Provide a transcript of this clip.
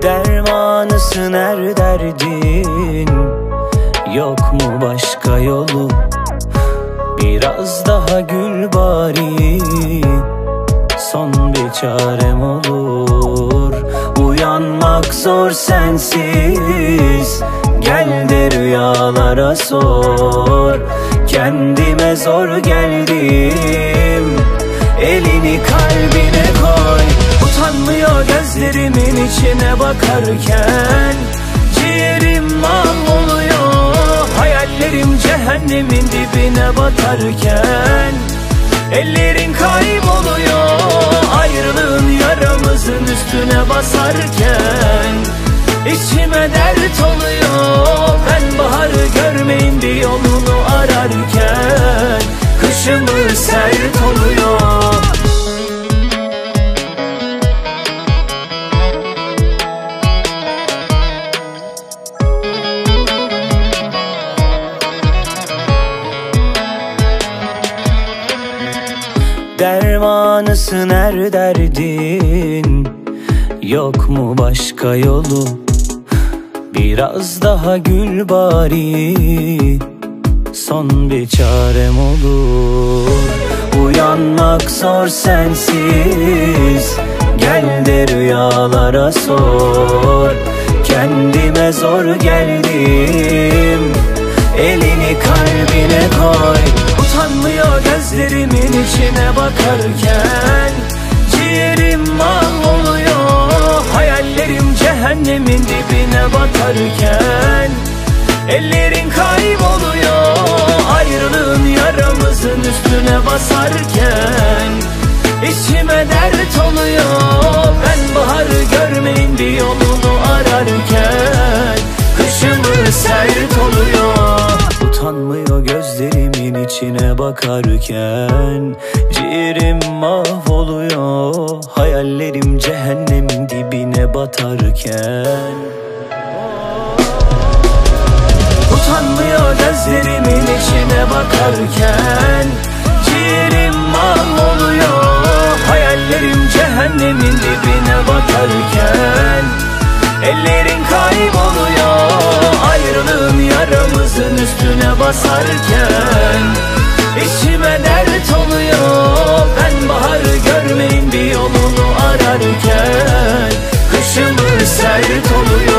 Dermanısın her derdin, yok mu başka yolu? Biraz daha gül bari, son bir çarem olur. Uyanmak zor sensiz, gel de rüyalara sor. Kendime zor geldim, elini kalbine koy. Utanmıyor gözlerimin içine bakarken, ciğerim mahvoluyor. Hayallerim cehennemin dibine batarken, ellerin kayboluyor. Ayrılığın yaramızın üstüne basarken, içime dert oluyor. Ben baharı görmeyin bir yolunu ararken, kışımı sert oluyor. Dermanısın her derdin, yok mu başka yolu? Biraz daha gül bari, son bir çarem olur. Uyanmak zor sensiz, gel de rüyalara sor. Kendime zor geldim, elini kalbine koy. Utanmıyor gözlerimin içine bakarken, ciğerim mahvoluyor. Hayallerim cehennemin dibine batarken, ellerin kayboluyor. Ayrılığın yaramızın üstüne basarken, içime dert oluyor. Ben baharı görmeyin bir yolunu ararken, kışımı sert oluyor. Utanmıyor gözlerimin içine bakarken, ciğerim mahvoluyor. Hayallerim cehennemin dibine batarken. Utanmıyor gözlerimin içine bakarken, ciğerim mahvoluyor. Hayallerim cehennemin dibine batarken, ellerin kayboluyor. Ayrılığın yaramızın üstüne basarken, içime dert oluyor. Ben baharı görmeyin bir yolunu ararken, kışımı sert oluyor.